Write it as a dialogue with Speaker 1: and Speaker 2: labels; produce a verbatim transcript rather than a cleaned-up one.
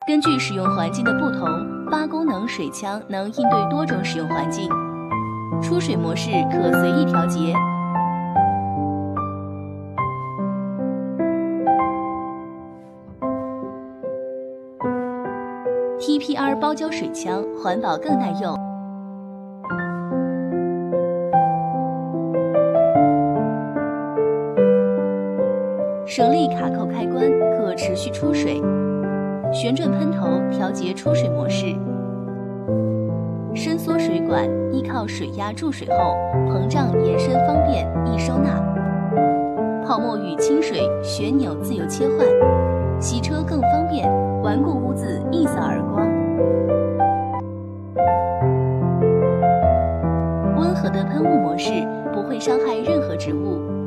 Speaker 1: 根据使用环境的不同，八功能水枪能应对多种使用环境。出水模式可随意调节。T P R 包胶水枪环保更耐用。省力卡扣开关可持续出水。旋转喷头调节出水模式。伸缩水管依靠水压注水后膨胀延伸方便易收纳。泡沫与清水旋钮自由切换，洗车更方便，顽固污渍一扫而光。温和的喷雾模式不会伤害任何植物。